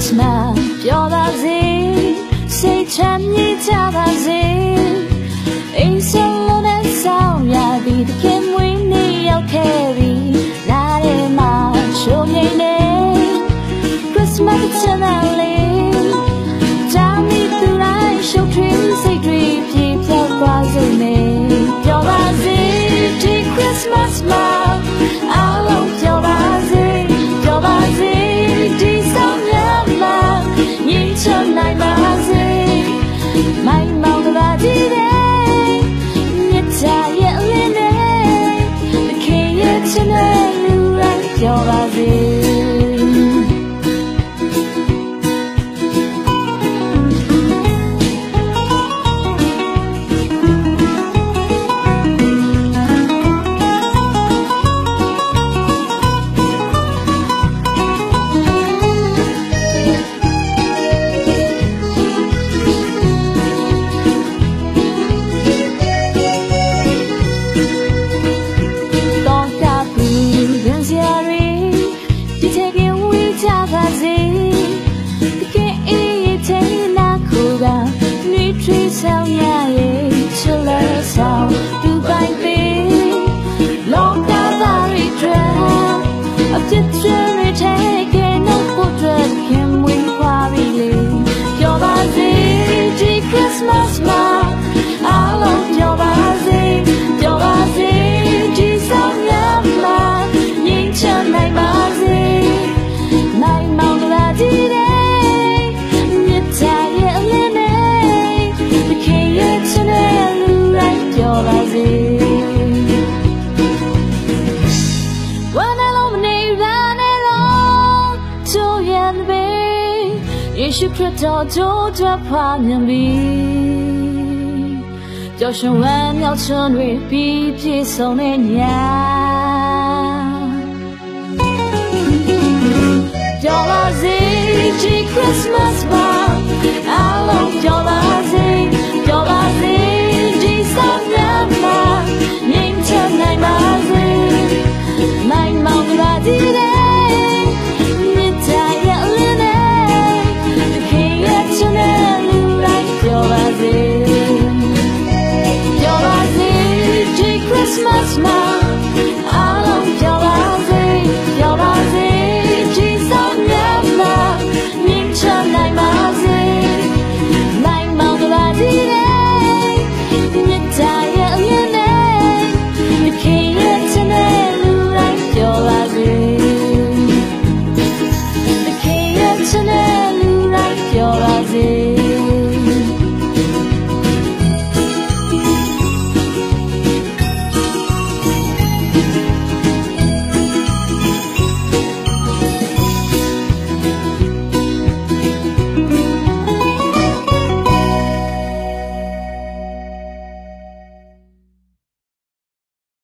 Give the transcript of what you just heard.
မှာပြောပါစေစိတ်ချမ်းမြေ့ကြပါစေအိမ်ဆုံးလို့နဲ့ဆောင်ရသည်တခင်မွေးနေ့ရောက်ခဲ့ပြီလာရဲမှာချိုးမြိန်နေ Christmas ချမ်းသာလေးကြောင်မီသူတိုင်းရှုပ်ထွေးစိတ်တွေပြေပြောက်သွားစေမယ်ပြောပါစေဒီ Christmas မှာအားလုံးပြောပါစေပြောပါစေဒီဆောင်ရမှာငြိမ်းချမ်းနိုင်ပါစေမိုင်းမောင်ကပါကြည့်တယ်မြတ်ချရဲ့အလင်းနဲ့တခင်ရဲ့ချစ်တဲ့လူတိုင်းပြောပါစေဆောင်ရရဲ့ချစ်လက်ဆောင်သူပိုင်ပေးလောကသားတွေအတွက်အပြစ်တွေထဲကနောက်ဖို့အတွက်ခင်မွေးခွာပြီလေပြောပါစေဒီ Christmas မှာအားလုံးပြောပါစေပြောပါစေဒီဆောင်ရမှာငြိမ်းချမ်းနိုင်ပါစေနိုင်မောင်လာကြည့်တယ်မြတ်ချရဲ့အလင်းနဲ့ပြောပါစေဝမ်းနဲ့လုံးမနေရနဲ့လုံးချိုးရန်ပဲယေရှုခရစ်တော်ကြိုးကြွဖွာမြင်ပြီပျော်ရွှင်ဝမ်းမြောက်ခြင်းတွေပြီးပြည့်စုံတဲ့ညပြောပါစေဒီ Christmas